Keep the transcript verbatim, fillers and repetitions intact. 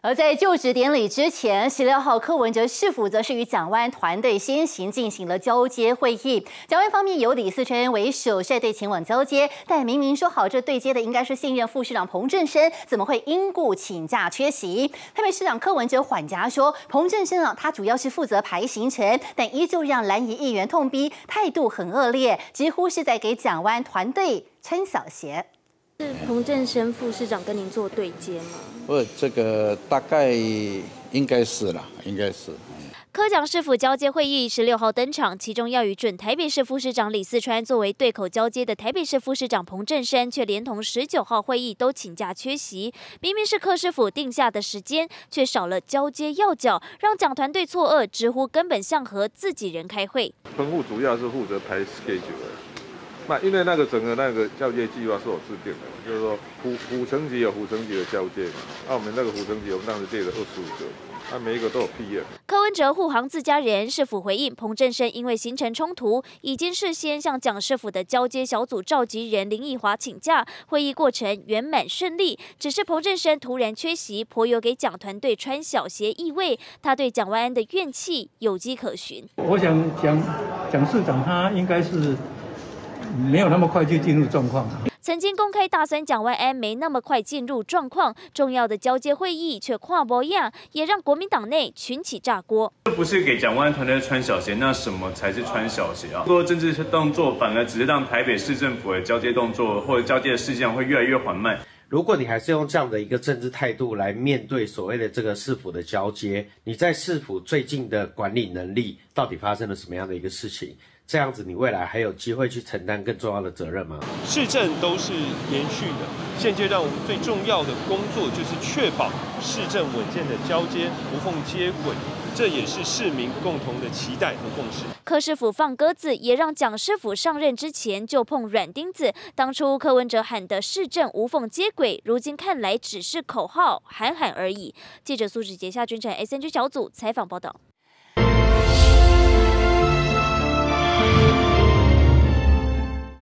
而在就职典礼之前，十六号柯文哲市府则是与蒋万安团队先行进行了交接会议。蒋万安方面由李四川为首率队前往交接，但明明说好这对接的应该是现任副市长彭振声，怎么会因故请假缺席？台北市长柯文哲缓颊说，彭振声啊，他主要是负责排行程，但依旧让蓝营议员痛逼，态度很恶劣，几乎是在给蒋万安团队穿小鞋。 是彭振声副市长跟您做对接吗？ 不，这个大概应该是啦，应该是。 柯蒋市府交接会议十六号登场，其中要与准台北市副市长李四川作为对口交接的台北市副市长彭振声，却连同十九号会议都请假缺席。明明是柯市府定下的时间，却少了交接要角，让蒋团队错愕，直呼根本像和自己人开会。 彭副主要是负责排 schedule 的。 那因为那个整个那个交接计划是我制定的，就是说虎虎城级有虎城级的交接嘛，那我们那个虎城级我们当时列了二十五个，那每一个都有 P M。 柯文哲护航自家人，市府回应彭振声因为行程冲突，已经事先向蒋市府的交接小组召集人林奕华请假，会议过程圆满顺利。只是彭振声突然缺席，颇有给蒋团队穿小鞋意味，他对蒋万安的怨气有迹可循。 我想蒋蒋市长他应该是。 没有那么快就进入状况。 曾经公开大酸蒋万安没那么快进入状况，重要的交接会议却跨波样，也让国民党内群起炸锅。 这不是给蒋万安团队穿小鞋，那什么才是穿小鞋啊？做政治动作反而只是让台北市政府的交接动作或者交接的事项会越来越缓慢。 如果你还是用这样的一个政治态度来面对所谓的这个市府的交接，你在市府最近的管理能力到底发生了什么样的一个事情？这样子你未来还有机会去承担更重要的责任吗？ 市政都是延续的，现阶段我们最重要的工作就是确保市政稳健的交接，无缝接轨。 这也是市民共同的期待和共识。 柯市府放鸽子，也让蒋市府上任之前就碰软钉子。当初柯文哲喊的市政无缝接轨，如今看来只是口号，喊喊而已。记者苏志杰、夏君成 S N G 小组采访报道。